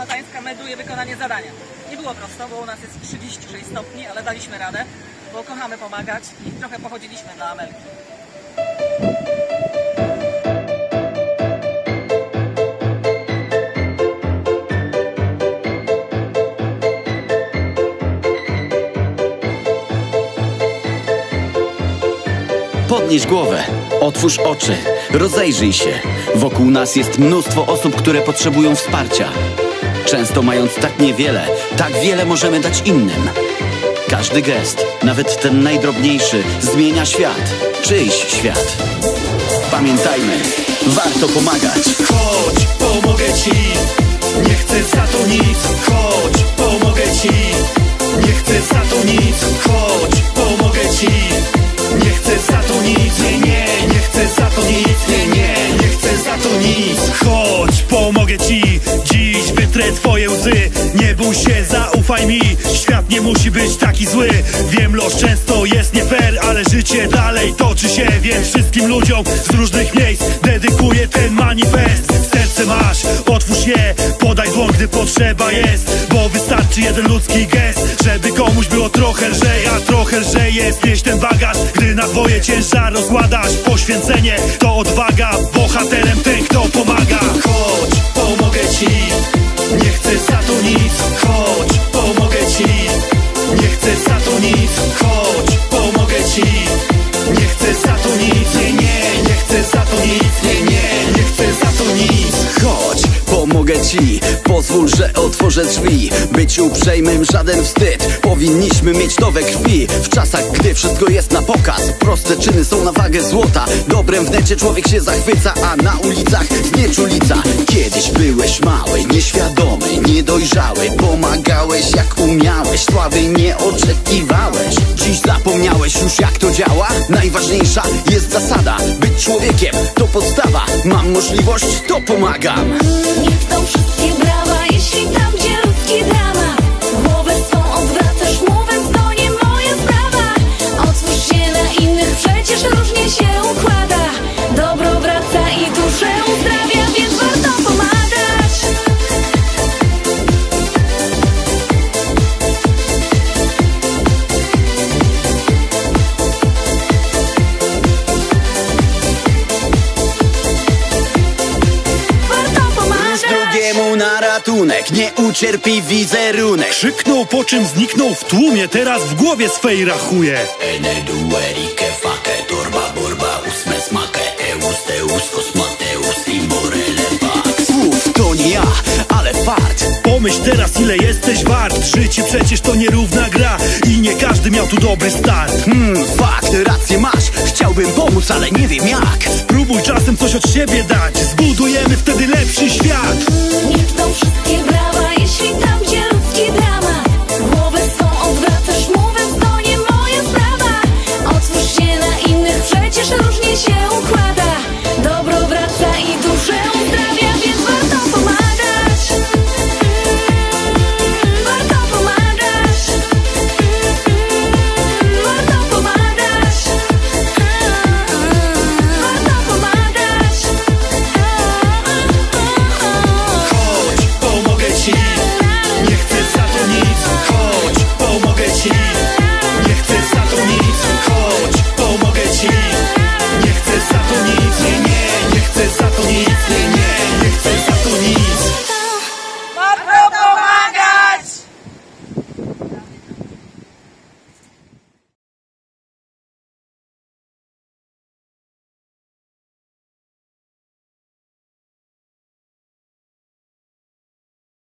szarlatańska melduje wykonanie zadania. Nie było prosto, bo u nas jest 36 stopni, ale daliśmy radę, bo kochamy pomagać i trochę pochodziliśmy dla Amelki. Podnieś głowę, otwórz oczy, rozejrzyj się. Wokół nas jest mnóstwo osób, które potrzebują wsparcia. Często mając tak niewiele, tak wiele możemy dać innym. Każdy gest, nawet ten najdrobniejszy, zmienia świat, czyjś świat. Pamiętajmy, warto pomagać. Chodź, pomogę ci, nie chcę za to nic. Chodź, pomogę ci, nie chcę za to nic. Chodź, pomogę ci, nie chcę za to nic. Nie chcę za to nic. Nie chcę za to nic. Chodź, pomogę ci, dziś wytrę twoje łzy. Nie bój się, zaufaj mi, świat nie musi być taki zły. Wiem, los często jest nie fair, ale życie dalej toczy się. Więc wszystkim ludziom z różnych miejsc dedykuję ten manifest. Serce masz, otwórz je, podaj dłoń, gdy potrzeba jest. Bo wystarczy jeden ludzki gest, żeby komuś było trochę lżej. A trochę lżej jest nieść ten bagaż, gdy na dwoje ciężar rozkładasz. Poświęcenie to odwaga, bohaterem ten, kto pomaga. Chodź, pomogę ci, nie chcę za to nic. Chodź, pomogę ci, nie chcę za to nic. Chodź, pomogę ci, nie chcę za to nic. Nie chcę za to nic. Nie chcę za to nic. Chodź, pomogę ci, pozwól, że otworzę drzwi. Być uprzejmym żaden wstyd, powinniśmy mieć to we krwi. W czasach, gdy wszystko jest na pokaz, proste czyny są na wagę złota. Dobrem w necie człowiek się zachwyca, a na ulicach znieczulica. Kiedyś byłeś mały, nieświadomy, niedojrzały. Pomagałeś jak umiałeś, sławy nie oczekiwałeś. Dziś zapomniałeś już jak to działa? Najważniejsza jest zasada, być człowiekiem to podstawa. Mam możliwość, to pomagam. Niech to wszystkie brawa, jeśli tam gdzie ludzki dramat. Głowę swą odwracasz, mówiąc to nie moja sprawa. Otwórz się na innych, przecież różnie się układa. Dobro wraca i duszę uzdrawia, więc warto pomagać. Na ratunek, nie ucierpi wizerunek. Krzyknął, po czym zniknął w tłumie. Teraz w głowie swej rachuje. Uf, to nie ja, ale fart. Pomyśl teraz, ile jesteś wart. Życie przecież to nierówna gra i nie każdy miał tu dobry start. Fakt, rację masz. Chciałbym pomóc, ale nie wiem jak. Spróbuj czasem coś od siebie dać. Zbudujemy wtedy lepszy świat. Niech to wszystko